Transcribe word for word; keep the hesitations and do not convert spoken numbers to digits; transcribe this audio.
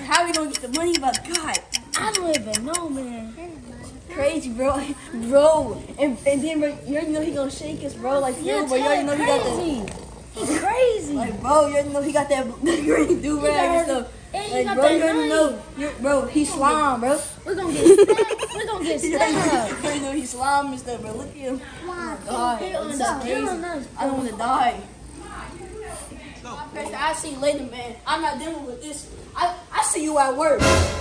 how we gonna get the money? But God, I don't even know, man. crazy, bro, bro. And and then bro, you already know he gonna shake us, bro. Like Yeah, you, bro, you already know he got the. He's crazy. Like, bro, you already know he got that green do rag and stuff. And he Like, got bro, that you already knife. know, you're, bro, he's slime, bro. We're gonna get stabbed. We're gonna get You already know, stabbed. you already know he's slime and stuff, bro. Look at him. Oh my God, He this on is us. He crazy. on us. I don't want to die. Pastor, I see you later, man. I'm not dealing with this. I, I see you at work.